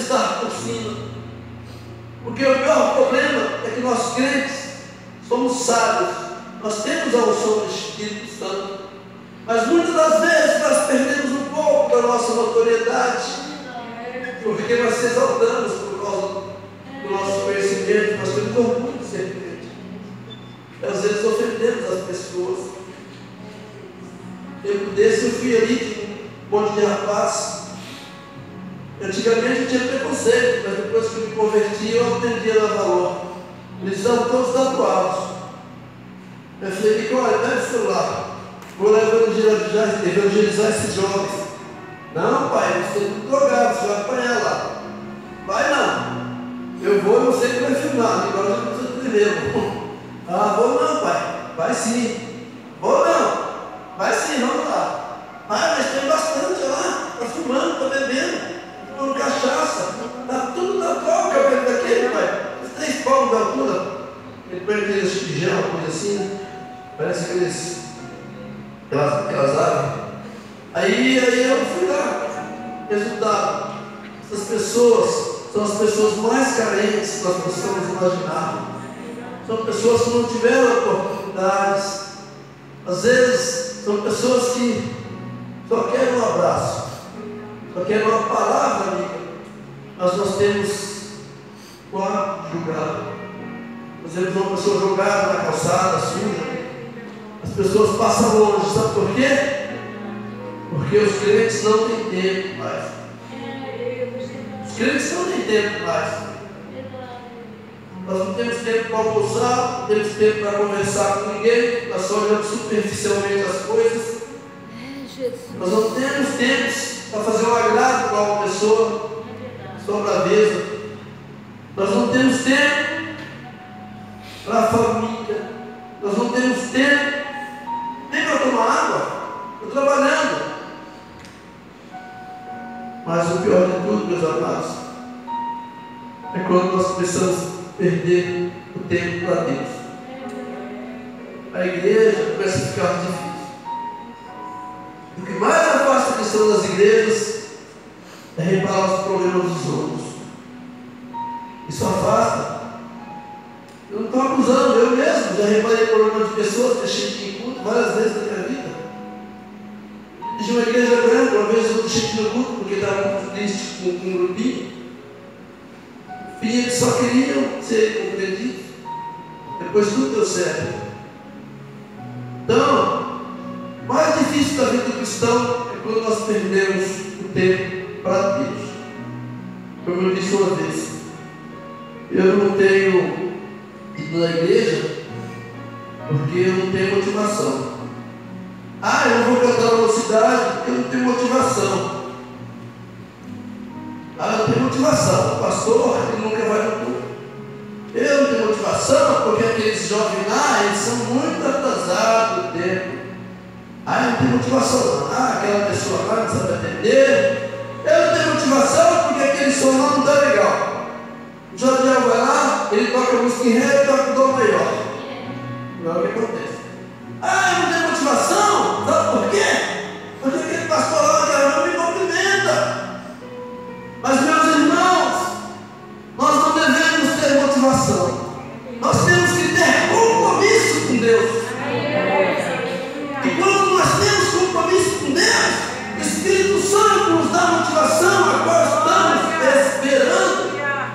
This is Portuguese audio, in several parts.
estar por cima. Porque o pior problema é que nós crentes somos sábios, nós temos a unção do Espírito Santo, mas muitas das vezes nós perdemos um pouco da nossa notoriedade, porque nós se exaltamos por causa do nosso conhecimento, nós temos orgulho de ser crente. Às vezes ofendemos as pessoas. Tempo desse eu fui ali de um monte de rapaz. Antigamente eu tinha preconceito, mas depois que eu me converti eu aprendi a dar valor. Eles estavam todos tatuados. Eu falei, olha, pega o celular, vou lá evangelizar esses jovens. Não, pai, você é muito drogado, você vai apanhar lá. Vai não, eu vou e você que vai filmar, agora já não precisa primeiro. Ah, vou não, pai, vai sim. Vou não, vai sim, vamos lá. Pai, mas tem bastante lá, está fumando, está bebendo, está tomando cachaça, está tudo na droga perto daquele, pai. 3 palmos de altura, ele põe aqueles pijama, coisa assim, né? Parece aquelas aves. Aí eu fui lá. Resultado: essas pessoas são as pessoas mais carentes que nós possamos imaginar. São pessoas que não tiveram oportunidades. Às vezes são pessoas que só querem um abraço, só querem uma palavra amiga, mas nós temos quatro julgados. Nós vemos uma pessoa jogada na calçada, suja. As pessoas passam longe, sabe por quê? Porque os crentes não têm tempo mais. Os crentes não têm tempo mais. Nós não temos tempo para almoçar, não temos tempo para conversar com ninguém, nós só olhamos superficialmente as coisas. Nós não temos tempo para fazer um agrado para uma pessoa, só braveza. Nós não temos tempo para a família, nós não temos tempo nem para tomar água, estou trabalhando. Mas o pior de tudo, meus amados, é quando nós começamos a perder o tempo para Deus. A igreja começa a ficar difícil. O que mais afasta a questão das igrejas é reparar os problemas dos outros. Isso afasta. Eu não estou acusando, eu mesmo já reparei problemas de pessoas que deixei de ir culto várias vezes na minha vida. De uma igreja grande, uma vez eu deixei de ir no culto porque estava muito triste com um grupinho. E eles só queriam ser compreendidos. Depois tudo deu certo. Então, o mais difícil da vida do cristão é quando nós perdemos o tempo para Deus. Como eu disse uma vez, eu não tenho ido na igreja porque eu não tenho motivação. Eu não vou cantar na mocidade porque eu não tenho motivação. Eu não tenho motivação. O pastor, ele nunca vai no culto. Eu não tenho motivação porque aqueles jovens lá, eles são muito atrasados no tempo. Eu não tenho motivação. Aquela pessoa lá não sabe atender. Eu não tenho motivação porque aquele som lá não está legal. O Jadiel vai lá, ele toca música em ré e toca dó maior. Não é o que acontece. Eu não tenho motivação, sabe por quê? Porque aquele pastor lá não me cumprimenta. Mas, meus irmãos, nós não devemos ter motivação. Nós temos que ter compromisso com Deus. E quando nós temos compromisso com Deus, o Espírito Santo nos dá motivação a qual estamos esperando.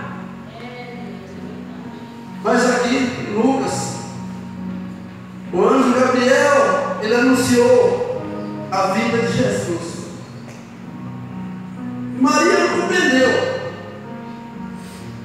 Mas aqui em Lucas, o anjo Gabriel, ele anunciou a vida de Jesus.